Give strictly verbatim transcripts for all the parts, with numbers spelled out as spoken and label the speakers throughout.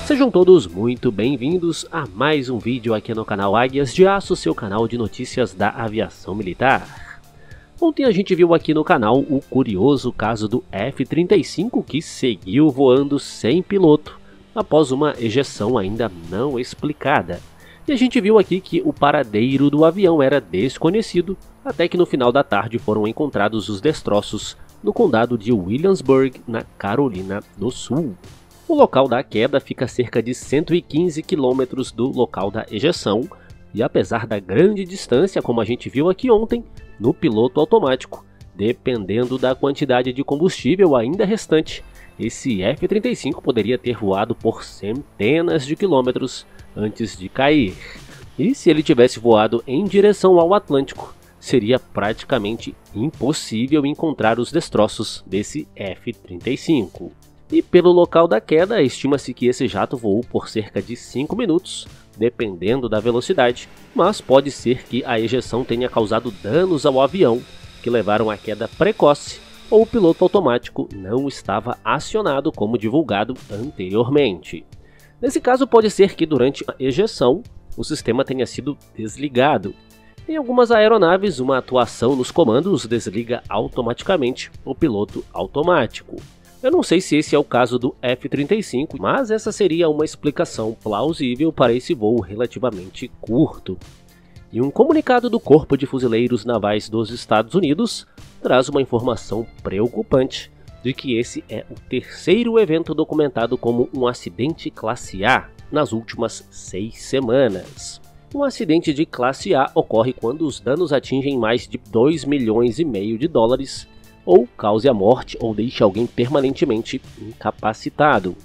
Speaker 1: Sejam todos muito bem-vindos a mais um vídeo aqui no canal Águias de Aço, seu canal de notícias da aviação militar. Ontem a gente viu aqui no canal o curioso caso do F trinta e cinco que seguiu voando sem piloto, após uma ejeção ainda não explicada. E a gente viu aqui que o paradeiro do avião era desconhecido, até que no final da tarde foram encontrados os destroços no condado de Williamsburg, na Carolina do Sul. O local da queda fica a cerca de cento e quinze quilômetros do local da ejeção, e apesar da grande distância, como a gente viu aqui ontem, no piloto automático, dependendo da quantidade de combustível ainda restante, esse F trinta e cinco poderia ter voado por centenas de quilômetros antes de cair. E se ele tivesse voado em direção ao Atlântico, seria praticamente impossível encontrar os destroços desse F trinta e cinco. E pelo local da queda, estima-se que esse jato voou por cerca de cinco minutos, dependendo da velocidade, mas pode ser que a ejeção tenha causado danos ao avião, que levaram à queda precoce, ou o piloto automático não estava acionado como divulgado anteriormente. Nesse caso, pode ser que durante a ejeção, o sistema tenha sido desligado. Em algumas aeronaves, uma atuação nos comandos desliga automaticamente o piloto automático. Eu não sei se esse é o caso do F trinta e cinco, mas essa seria uma explicação plausível para esse voo relativamente curto. E um comunicado do Corpo de Fuzileiros Navais dos Estados Unidos traz uma informação preocupante de que esse é o terceiro evento documentado como um acidente classe A nas últimas seis semanas. Um acidente de classe A ocorre quando os danos atingem mais de dois milhões e meio de dólares ou cause a morte ou deixe alguém permanentemente incapacitado.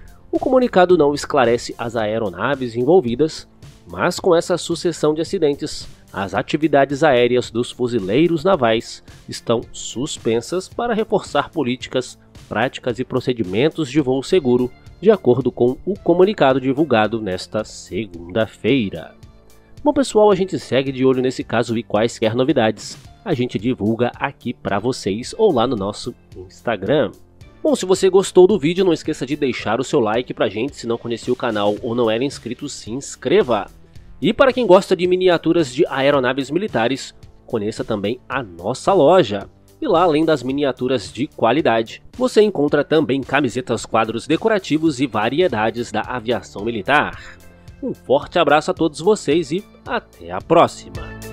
Speaker 1: O comunicado não esclarece as aeronaves envolvidas, mas com essa sucessão de acidentes, as atividades aéreas dos fuzileiros navais estão suspensas para reforçar políticas, práticas e procedimentos de voo seguro, de acordo com o comunicado divulgado nesta segunda-feira. Bom pessoal, a gente segue de olho nesse caso e quaisquer novidades a gente divulga aqui para vocês ou lá no nosso Instagram. Bom, se você gostou do vídeo, não esqueça de deixar o seu like pra gente. Se não conhecia o canal ou não era inscrito, se inscreva. E para quem gosta de miniaturas de aeronaves militares, conheça também a nossa loja. E lá, além das miniaturas de qualidade, você encontra também camisetas, quadros decorativos e variedades da aviação militar. Um forte abraço a todos vocês e até a próxima!